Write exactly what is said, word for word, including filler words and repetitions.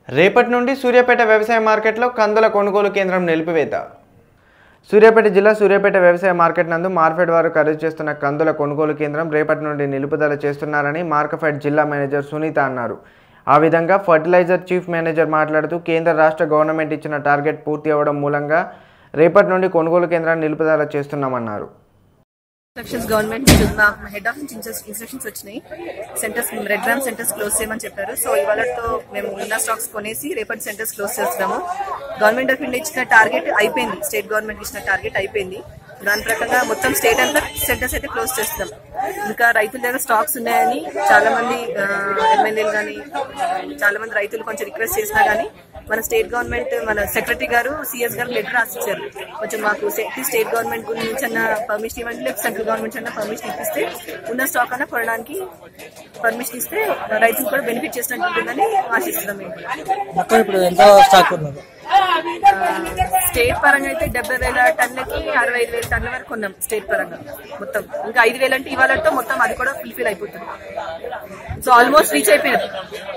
రేపటి నుండి సూర్యాపేట వ్యవసాయ మార్కెట్లో కందుల కొనుగోలు కేంద్రం నిలిపివేత. సూర్యాపేట జిల్లా సూర్యాపేట వ్యవసాయ మార్కెట్ నందు మార్కెట్ వారు ఖరీదు చేస్తున్న కందుల కొనుగోలు కేంద్రం రేపటి నుండి నిలుపుదల చేస్తున్నారని మార్కెట్ జిల్లా మేనేజర్ సునీత అన్నారు. ఆ విధంగా ఫర్టిలైజర్ చీఫ్ మేనేజర్ మాట్లాడుతూ కేంద్ర రాష్ట్ర గవర్నమెంట్ ఇచ్చిన టార్గెట్ పూర్తి అవ్వడం మూలంగా రేపటి నుండి కొనుగోలు కేంద్రాన్ని నిలుపుదల చేస్తున్నామన్నారు. గవర్నమెంట్ హెడ్ ఆఫ్ ఇన్స్ట్రక్షన్స్ వచ్చినాయి. సెంటర్స్ రెడ్ ర్యామ్ సెంటర్స్ క్లోజ్ చేయమని చెప్పారు. సో ఇవాళతో మేము ఉన్న స్టాక్స్ కొనేసి రేపటి సెంటర్స్ క్లోజ్ చేస్తున్నాము. గవర్నమెంట్ ఆఫ్ ఇండియా ఇచ్చిన టార్గెట్ అయిపోయింది, స్టేట్ గవర్నమెంట్ ఇచ్చిన టార్గెట్ అయిపోయింది. దాని ప్రకారంగా మొత్తం స్టేట్ అంతా సెంటర్స్ అయితే క్లోజ్ చేస్తున్నాం. ఇంకా రైతుల దగ్గర స్టాక్స్ ఉన్నాయని చాలా మంది ఎమ్మెల్యేలు కానీ చాలా మంది రైతులు కొంచెం రిక్వెస్ట్ చేసినా కానీ మన స్టేట్ గవర్నమెంట్ మన సెక్రటరీ గారు సిఎస్ గారు లెటర్ రాసిచ్చారు. కొంచెం మాకు స్టేట్ గవర్నమెంట్ గురించి అన్న పర్మిషన్ ఇవ్వండి, లేకపోతే సెంట్రల్ గవర్నమెంట్ అన్న పర్మిషన్ ఇప్పిస్తే ఉన్న స్టాక్ అన్న కొనడానికి పర్మిషన్ ఇస్తే రైతులు కూడా బెనిఫిట్ చేసినట్టు ఉంటుందని ఆశిస్తున్నాం. స్టేట్ పరంగా అయితే డెబ్బై వేల టన్నులకి అరవై ఐదు వేల టన్నుల వరకు ఉన్నాం స్టేట్ పరంగా మొత్తం. ఇంకా ఐదు వేలు అంటే ఇవాళతో మొత్తం అది కూడా ఫుల్ఫిల్ అయిపోతుంది. సో ఆల్మోస్ట్ రీచ్ అయిపోయినాం.